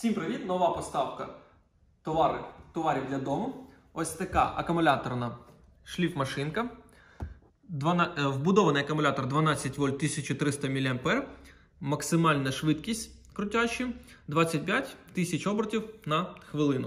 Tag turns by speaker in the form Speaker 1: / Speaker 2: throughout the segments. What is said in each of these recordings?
Speaker 1: Всім привіт! Нова поставка товарів для дому. Ось така акумуляторна шліфмашинка. Вбудований акумулятор 12 вольт 1300 мА. Максимальна швидкість крутящі 25 тисяч обертів на хвилину.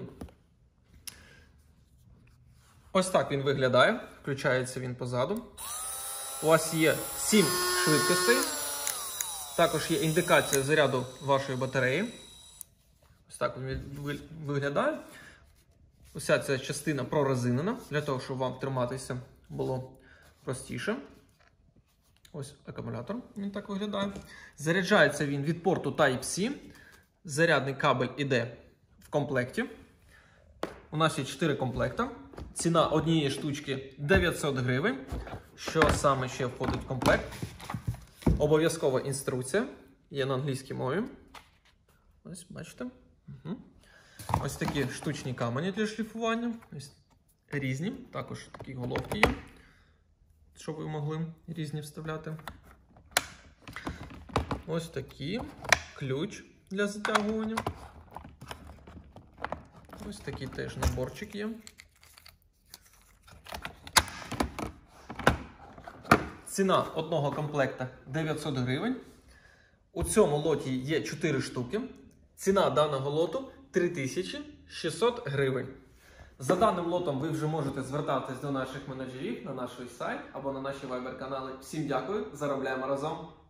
Speaker 1: Ось так він виглядає. Включається він позаду. У вас є 7 швидкостей. Також є індикація заряду вашої батареї. Ось так він виглядає. Уся ця частина прорезинена, для того, щоб вам триматися було простіше. Ось акумулятор, він так виглядає. Заряджається він від порту Type-C. Зарядний кабель іде в комплекті. У нас є 4 комплекти. Ціна однієї штучки 900 гривень. Що саме ще входить в комплект? Обов'язкова інструкція. Є на англійській мові. Ось, бачите. Ось такі штучні камені для шліфування. Ось різні. Також такі головки є, щоб ви могли різні вставляти. Ось такі. Ключ для затягування. Ось такий теж наборчик є. Ціна одного комплекта 900 гривень. У цьому лоті є 4 штуки. Ціна даного лоту 3600 гривень. За даним лотом ви вже можете звертатись до наших менеджерів на наш сайт або на наші вайбер-канали. Всім дякую, заробляємо разом!